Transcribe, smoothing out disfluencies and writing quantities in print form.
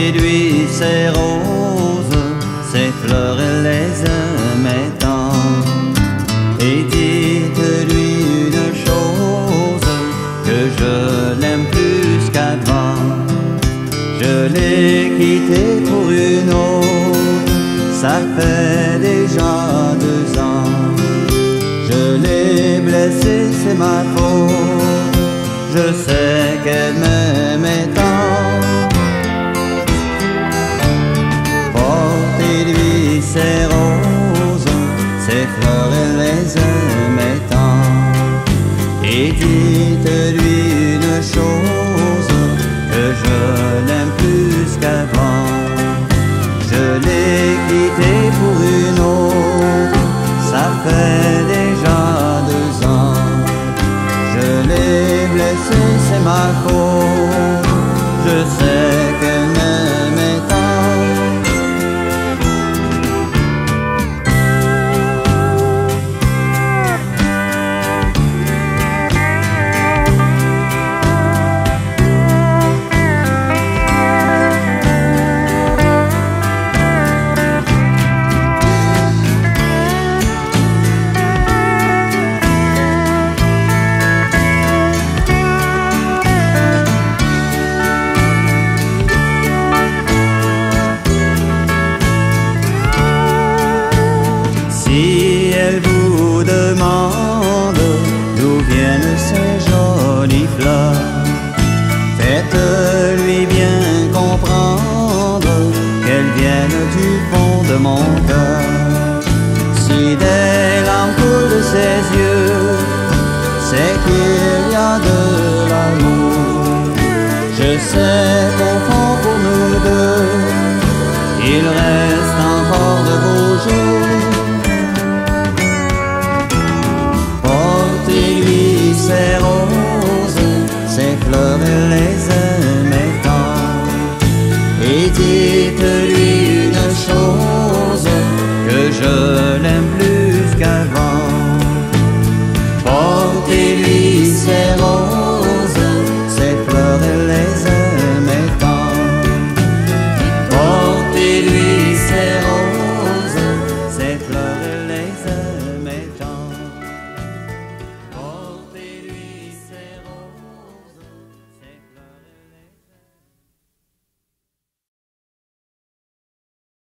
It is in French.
Portez-lui ses roses, ses fleurs et les aimait tant. Et dites-lui une chose, que je l'aime plus qu'avant. Je l'ai quitté pour une autre, ça fait déjà 2 ans. Je l'ai blessée, c'est ma faute, je sais qu'elle m'aimait tant. Portez-lui ses roses, ses fleurs, elle les aimait tant. Et dites-lui une chose, que je l'aime plus qu'avant. Je l'ai quitté pour une autre, ça fait déjà 2 ans. Je l'ai blessée, c'est ma faute, je sais qu'elle m'aimait tant. Si elle vous demande d'où viennent ces jolies fleurs, faites-lui bien comprendre qu'elles viennent du fond de mon cœur. Si des larmes coulent de ses yeux, c'est qu'il y a de l'amour. Je sais qu'au fond pour nous deux, il reste encore de beaux jours. Portez-lui ses roses, ses fleurs, elle les aimait tant. Et dites-lui une chose, que je